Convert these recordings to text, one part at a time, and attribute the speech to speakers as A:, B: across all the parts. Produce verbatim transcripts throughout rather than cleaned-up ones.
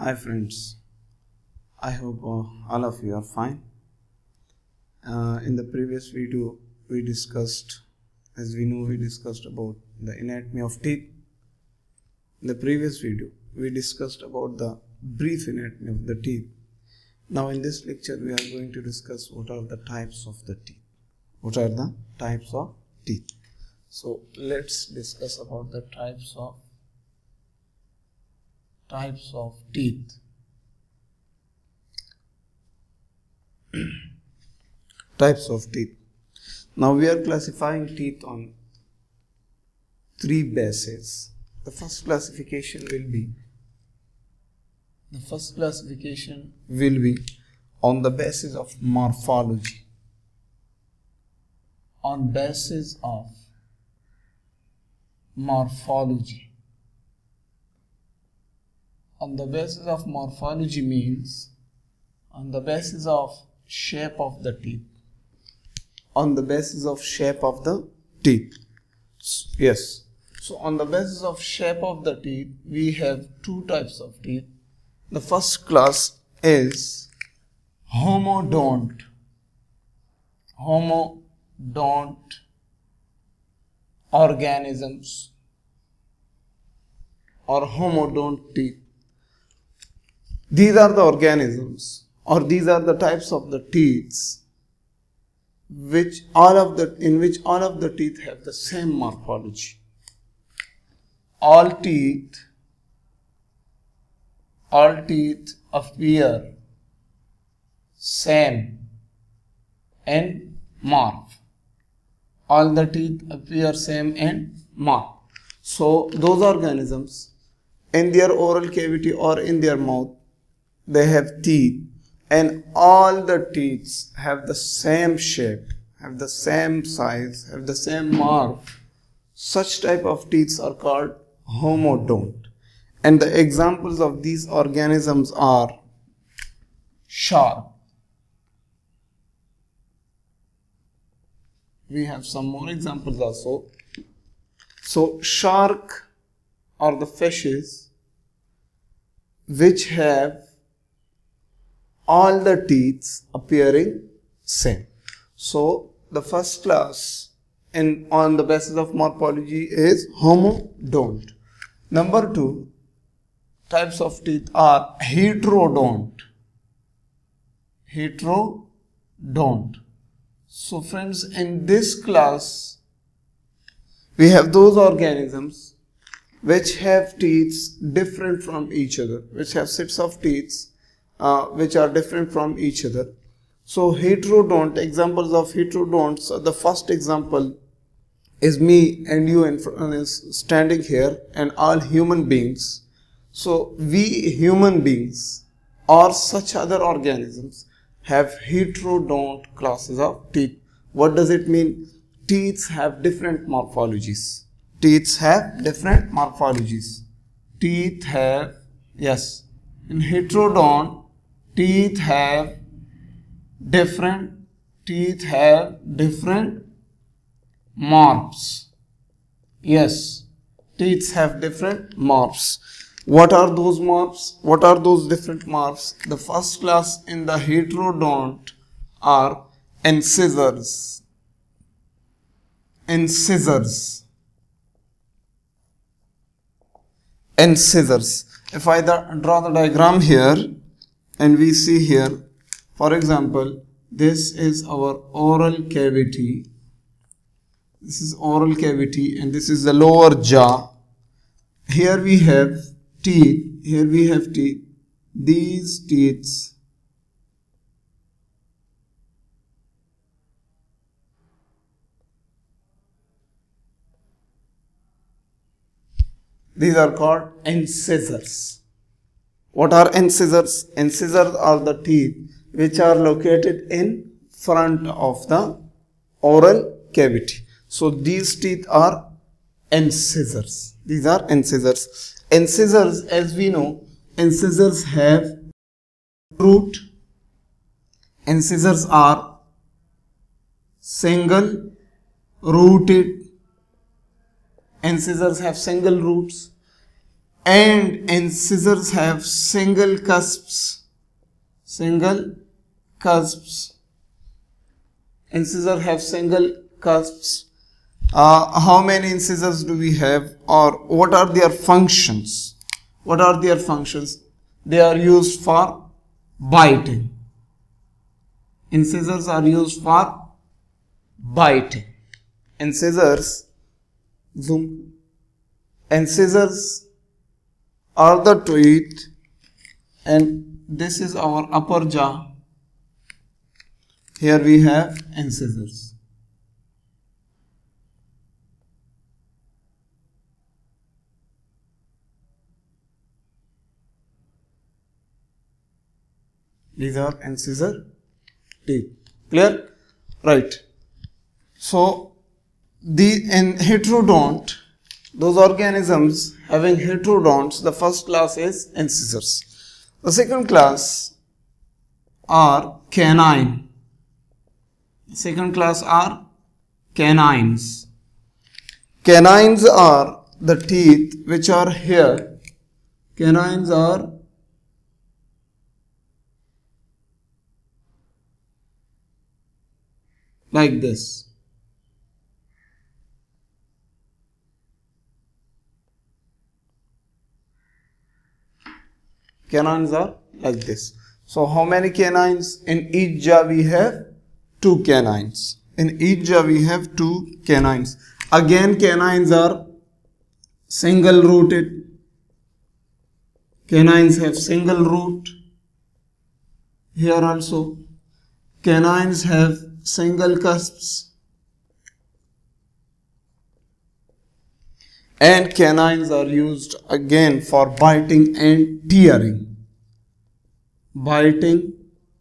A: Hi friends, I hope uh, all of you are fine. Uh, in the previous video we discussed, as we know we discussed about the anatomy of teeth. In the previous video we discussed about the brief anatomy of the teeth. Now in this lecture we are going to discuss what are the types of the teeth. What are the types of teeth? So let's discuss about the types of types of teeth. Types of teeth. Now we are classifying teeth on three bases. The first classification will be the first classification will be on the basis of morphology. On basis of morphology. On the basis of morphology means on the basis of shape of the teeth. On the basis of shape of the teeth. Yes. So on the basis of shape of the teeth, we have two types of teeth. The first class is homodont. Homodont organisms or homodont teeth. These are the organisms or these are the types of the teeth which all of the in which all of the teeth have the same morphology. All teeth all teeth appear same in morph. All the teeth appear same in morph. So those organisms in their oral cavity or in their mouth, they have teeth, and all the teeth have the same shape, have the same size, have the same morph. Such type of teeth are called homodont. And the examples of these organisms are shark. We have some more examples also. So shark are the fishes which have all the teeth appearing same. So the first class in on the basis of morphology is homodont. Number two types of teeth are heterodont. Heterodont. So friends, in this class we have those organisms which have teeth different from each other, which have sets of teeth uh, which are different from each other. So heterodont, examples of heterodonts, uh, the first example is me and you in front, is standing here, and all human beings. So we human beings or such other organisms have heterodont classes of teeth. What does it mean? Teeth have different morphologies. Teeth have different morphologies. Teeth have, yes, in heterodont, teeth have different, teeth have different morphs. Yes, teeth have different morphs. What are those morphs? What are those different morphs? The first class in the heterodont are incisors. Incisors. Incisors. If I draw the diagram here and we see here, for example, this is our oral cavity. This is oral cavity and this is the lower jaw. Here we have teeth. Here we have teeth. These teeth these are called incisors. What are incisors? Incisors are the teeth which are located in front of the oral cavity. So these teeth are incisors. These are incisors. Incisors, as we know, incisors have root. Incisors are single rooted. Incisors have single roots. and incisors have single cusps. Single cusps. Incisors have single cusps. Uh, how many incisors do we have, or what are their functions? What are their functions? They are used for biting. Incisors are used for biting. Incisors, zoom. Incisors are the teeth, and this is our upper jaw. Here we have incisors. These are incisor teeth. Clear? Right. So, the in heterodont, those organisms having heterodonts, the first class is incisors. The second class are canine. The second class are canines. Canines are the teeth which are here. Canines are like this. Canines are like this. So how many canines? In each jaw we have two canines. In each jaw we have two canines. Again, canines are single rooted. Canines have single root. Here also canines have single cusps, and canines are used again for biting and tearing. Biting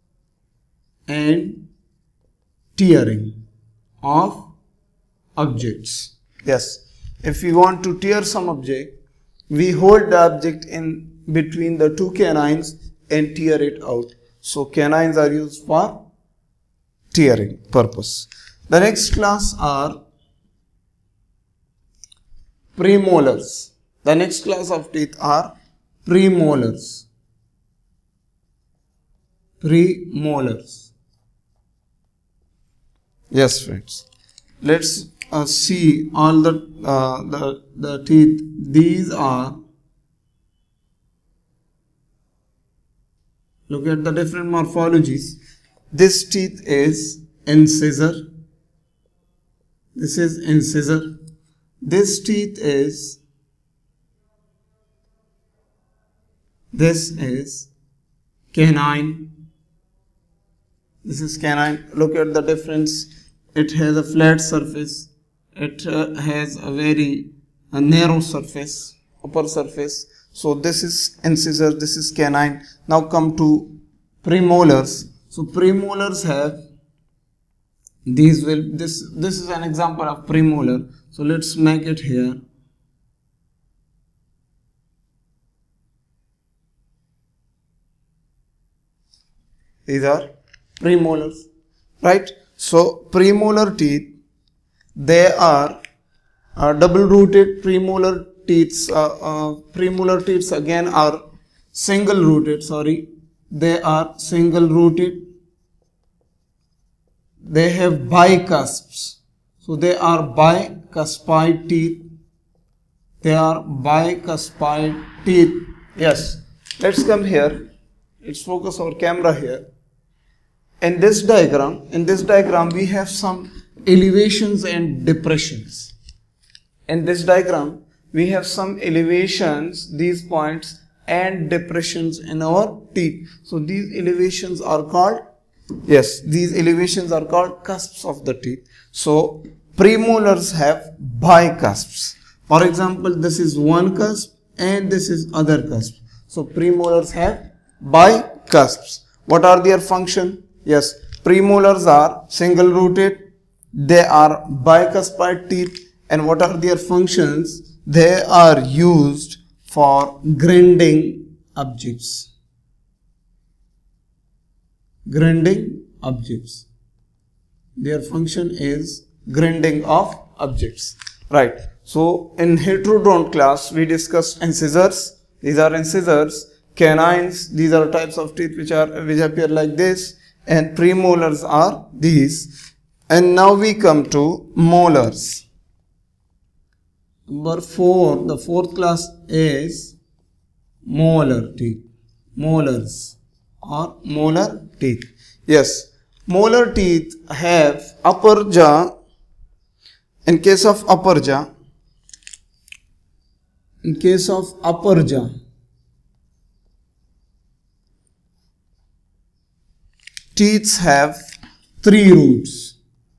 A: and tearing of objects. Yes, if we want to tear some object, we hold the object in between the two canines and tear it out. So canines are used for tearing purpose. The next class are premolars. The next class of teeth are premolars. Premolars. Yes, friends. Let's uh, see all the uh, the the teeth. These are. Look at the different morphologies. This teeth is incisor. This is incisor. This teeth is, this is canine. This is canine. Look at the difference. It has a flat surface. It uh, has a very a narrow surface, upper surface. So this is incisor. This is canine. Now come to premolars. So premolars have, these will, this, this is an example of premolar. So let's make it here. These are premolars, right? So premolar teeth, they are uh, double rooted. Premolar teeth, uh, uh, premolar teeth again are single rooted, sorry. They are single rooted. They have bicusps. So they are bicuspid teeth. They are bicuspid teeth. Yes. Let's come here. Let's focus our camera here. In this diagram, in this diagram we have some elevations and depressions. In this diagram we have some elevations, these points, and depressions in our teeth. So these elevations are called, yes, these elevations are called cusps of the teeth. So premolars have bicusps. For example, this is one cusp and this is other cusp. So premolars have bicusps. What are their function? Yes, premolars are single rooted. They are bicuspid teeth. And what are their functions? They are used for grinding objects. Grinding objects. Their function is grinding of objects. Right. So in heterodont class we discussed incisors, These are incisors. Canines, these are types of teeth which are which appear like this, and premolars are these. And now we come to molars. Number four, the fourth class is molar teeth. Molars or molar teeth. Yes, molar teeth have upper jaw. In case of upper jaw, in case of upper jaw, teeth have three roots.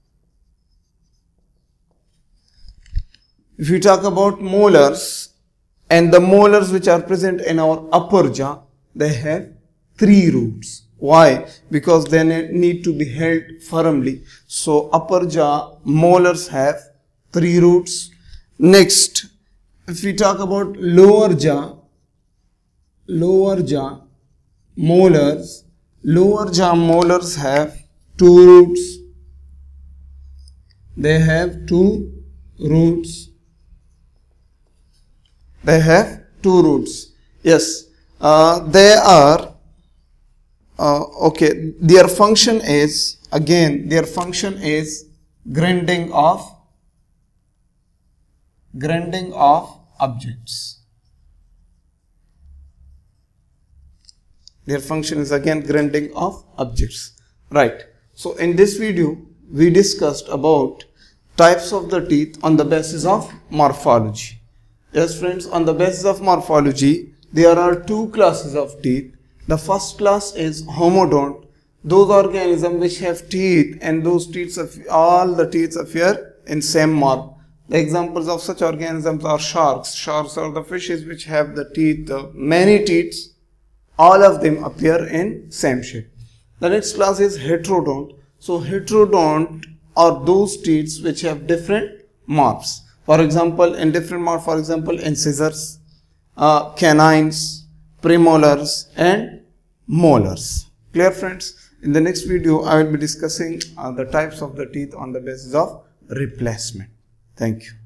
A: If you talk about molars, and the molars which are present in our upper jaw, they have three roots. Why? Because they need to be held firmly. So upper jaw molars have three roots. Next, if we talk about lower jaw, lower jaw molars, lower jaw molars have two roots. They have two roots. They have two roots. Yes, uh, they are, uh, okay, their function is, again, their function is grinding of, grinding of objects. Their function is again grinding of objects. Right. So in this video, we discussed about types of the teeth on the basis of morphology. Yes friends, on the basis of morphology, there are two classes of teeth. The first class is homodont, those organisms which have teeth and those teeth, all the teeth appear in same mark. The examples of such organisms are sharks. Sharks are the fishes which have the teeth, uh, many teeth, all of them appear in same shape. The next class is heterodont. So heterodont are those teeth which have different marks. For example, in different marks, for example, incisors, uh, canines, premolars and molars. Clear friends? In the next video, I will be discussing uh, the types of the teeth on the basis of replacement. Thank you.